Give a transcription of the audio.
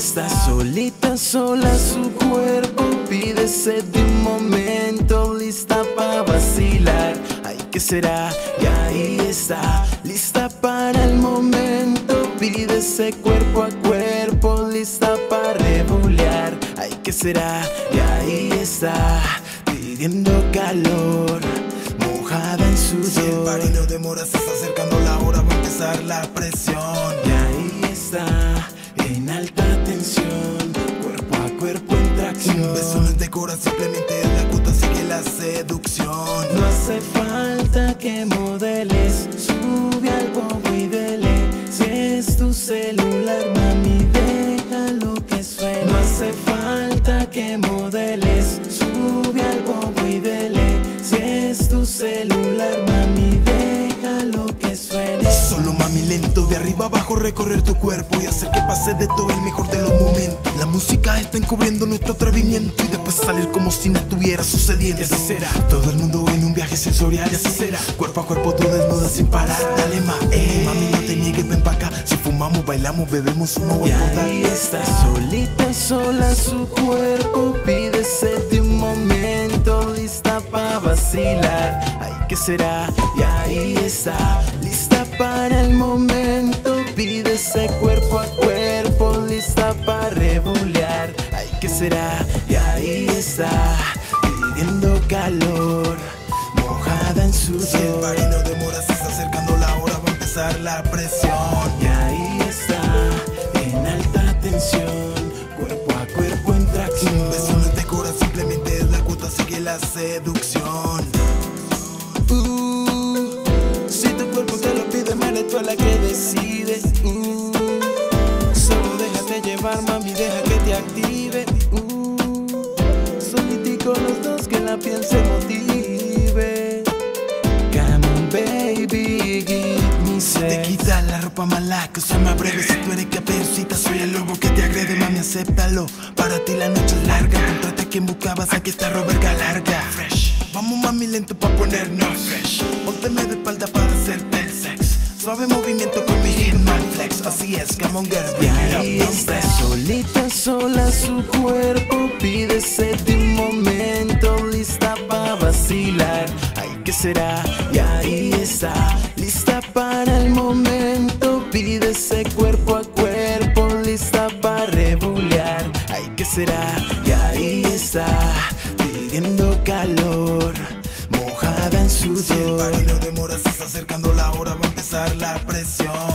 está solita, sola su cuerpo, pide sed de un momento, lista para vacilar. Ay, ¿qué será? Y ahí está, lista para el momento, pide ese cuerpo a cuerpo, lista para revolear. Ay, ¿qué será? Y ahí está, pidiendo calor, mojada en sudor. Si el party no demora, se está acercando la hora, va a empezar la presión. Y ahí está, en alta tensión, cuerpo a cuerpo en tracción. Un beso no es decora, simplemente es la cuota, sigue la seducción. No hace falta que modeles, sube al bombo y dele. Si es tu celular, mami, déjalo que suene. No hace falta que modeles, sube al bombo y dele. Si es tu celular, mami, déjalo que suene. Solo mami lento, de arriba abajo recorrer tu cuerpo y hacer que pase de todo el mejor de los momentos. La música está encubriendo nuestro atrevimiento y después salir como si no estuviera sucediendo. Y así será, todo el mundo en un viaje sensorial. Y así será, cuerpo a cuerpo tú desnuda sin parar. Dale más, mami no te niegues, ven pa' acá. Si fumamos, bailamos, bebemos uno y a toda. ahí está, solita, sola su cuerpo, pide sed de un momento, lista para vacilar. Ay, ¿qué será? Y ahí está, lista para el momento, pide ese cuerpo a cuerpo, lista para revolear. Ay, ¿qué será? Y ahí está, pidiendo calor, mojada en Si el sudor. party no demora, se está acercando la hora, va a empezar la presión. Y ahí está, en alta tensión, cuerpo a cuerpo en tracción. Un beso no es decora, simplemente es la cuota, sigue la seducción. Si tu cuerpo te lo pide, eres tú la que decide. Solo déjate llevar, mami, deja que te active. Solitico los dos, que la piel se motive. Come on, baby, give me Te sex. quita la ropa mala, cosa más breve. Si tú eres caperucita, soy el lobo que te agrede. Mami, acéptalo, para ti la noche es larga. Encontraste a quien buscabas, aquí está Roberga larga. Fresh, vamos mami lento pa' ponernos fresh. Pónteme de espalda para hacerte el sex. Suave movimiento con mi Hitman Flex. Así es, come on girl, Y bring it ahí up, don't está, flex. solita, sola su cuerpo, pide sed de un momento, lista para vacilar. Ay, ¿qué será? Y ahí está, lista para el momento, pide ese cuerpo a cuerpo, lista para revolear. Ay, ¿qué será? Y ahí está, pidiendo calor, mojada en Si el sudor. party no demora, se está acercando la hora, va a empezar la presión.